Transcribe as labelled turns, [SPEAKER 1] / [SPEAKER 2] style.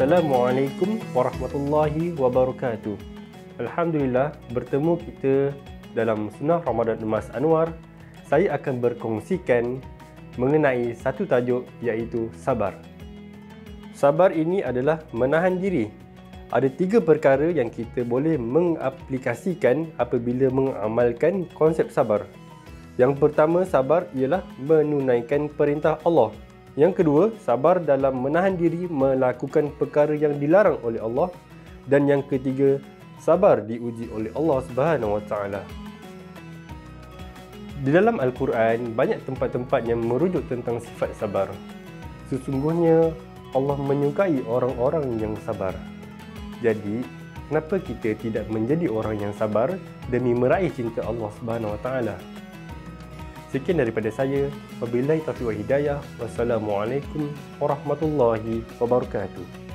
[SPEAKER 1] Assalamualaikum warahmatullahi wabarakatuh. Alhamdulillah, bertemu kita dalam Sunnah Ramadan Emas Anwar. Saya akan berkongsikan mengenai satu tajuk, iaitu sabar. Sabar ini adalah menahan diri. Ada 3 perkara yang kita boleh mengaplikasikan apabila mengamalkan konsep sabar. Yang pertama, sabar ialah menunaikan perintah Allah. Yang kedua, sabar dalam menahan diri melakukan perkara yang dilarang oleh Allah. Dan yang ketiga, sabar diuji oleh Allah Subhanahu Wa Taala. Di dalam Al-Quran, banyak tempat-tempat yang merujuk tentang sifat sabar. Sesungguhnya, Allah menyukai orang-orang yang sabar. Jadi, kenapa kita tidak menjadi orang yang sabar demi meraih cinta Allah Subhanahu Wa Taala? Sekian daripada saya. Wabillahi taufiq wal hidayah. Wassalamualaikum warahmatullahi wabarakatuh.